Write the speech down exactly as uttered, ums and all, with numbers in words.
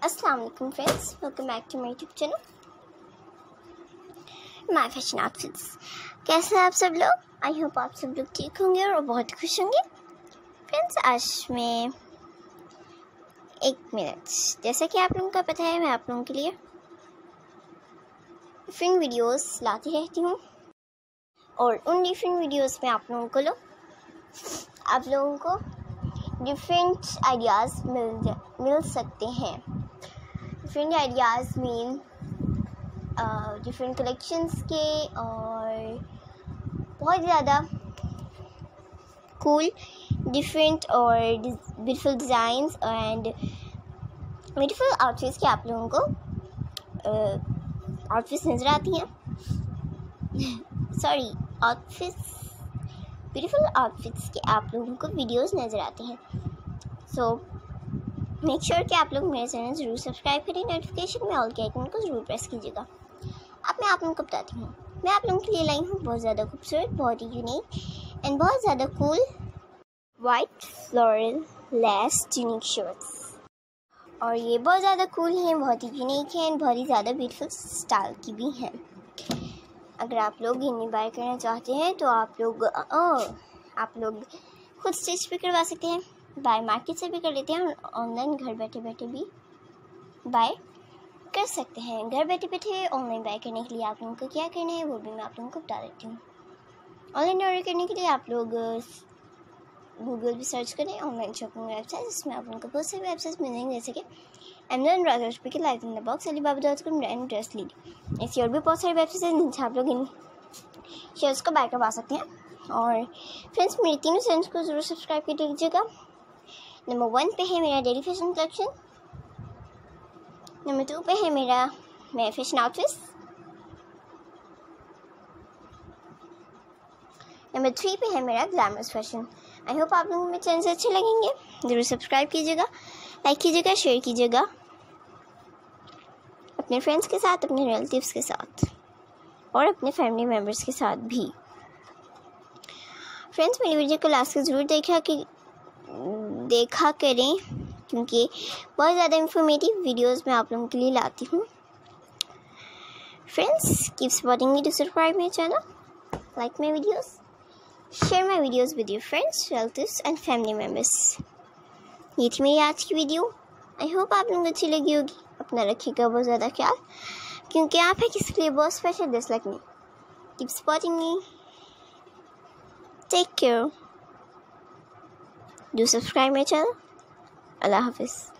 अस्सलाम वालेकुम friends, welcome back to my YouTube channel my fashion outfits. कैसे हैं आप सब लोग? आई होप आप सब लोग ठीक होंगे और बहुत खुश होंगे। फ्रेंड्स, आज मैं एक मिनट जैसा कि आप लोगों को पता है, मैं आप लोगों के लिए डिफरेंट वीडियोस लाती रहती हूँ और उन डिफरेंट वीडियोस में आप लोगों को लो आप लोगों को डिफरेंट आइडियाज़ मिल मिल सकते हैं। Different ideas mean different collections के और बहुत ज़्यादा कूल डिफरेंट और beautiful designs and beautiful outfits के आप लोगों को आउटफिट्स नज़र आती हैं सॉरी आउटफिट्स ब्यूटीफुल आउटफिट्स के आप लोगों को वीडियोस नज़र आते हैं। सो मेक श्योर कि आप लोग मेरे चैनल ज़रूर सब्सक्राइब करें, नोटिफिकेशन में ऑल के आइकन को ज़रूर प्रेस कीजिएगा। अब मैं आप लोगों को बताती हूँ, मैं आप लोगों के लिए लाई हूँ बहुत ज़्यादा खूबसूरत, बहुत ही यूनिक एंड बहुत ज़्यादा cool white floral lace unique shirts. और ये बहुत ज़्यादा कूल हैं, बहुत ही यूनिक हैं एंड बहुत ही ज़्यादा ब्यूटीफुल स्टाइल की भी हैं। अगर आप लोग इन्हें बाय करना चाहते हैं तो आप लोग आप लोग खुद स्टिच भी करवा सकते हैं, बाय मार्केट से भी कर लेते हैं और ऑनलाइन घर बैठे बैठे भी बाय कर सकते हैं। घर बैठे बैठे ऑनलाइन बाय करने के लिए आप लोगों को क्या करना है वो भी मैं आप लोगों को बता देती हूँ। ऑनलाइन ऑर्डर करने के लिए आप लोग गूगल पे सर्च करें ऑनलाइन शॉपिंग वेबसाइट, जिसमें आप लोगों को बहुत सारी वेबसाइट्स मिलेंगे जैसे कि अमेज़न, ब्राउज़र पे life in the box, Alibaba dot com and dress lead. ऐसी और भी बहुत सारी वेबसाइट्स हैं जिनसे आप लोग इन शेयर्स को बाय करवा सकते हैं। और फ्रेंड्स, मेरे तीनों चैनल्स को ज़रूर सब्सक्राइब कर लीजिएगा। नंबर वन पे है मेरा daily fashion collection, number two पे है मेरा मैं फैशन आउटफिट्स, नंबर थ्री पे है मेरा ग्लैमरस फैशन। आई होप आप लोगों को मेरे चैनल से अच्छे लगेंगे। ज़रूर सब्सक्राइब कीजिएगा, लाइक कीजिएगा, शेयर कीजिएगा अपने फ्रेंड्स के साथ, अपने रिलेटिव्स के साथ और अपने फैमिली मेम्बर्स के साथ भी। फ्रेंड्स, मेरी वीडियो को लास्ट तक ज़रूर देखा कि देखा करें क्योंकि बहुत ज़्यादा इंफॉर्मेटिव वीडियोस मैं आप लोगों के लिए लाती हूँ। Friends, keep supporting me to subscribe my channel, like my videos, share my videos with your friends, relatives and family members. ये थी मेरी आज की वीडियो। आई होप आप लोगों को अच्छी लगी होगी। अपना रखिएगा बहुत ज़्यादा ख्याल, क्योंकि आप है किसी के लिए बहुत special just like me. Keep supporting me, take care, do subscribe my channel. अल्लाह हाफिज़।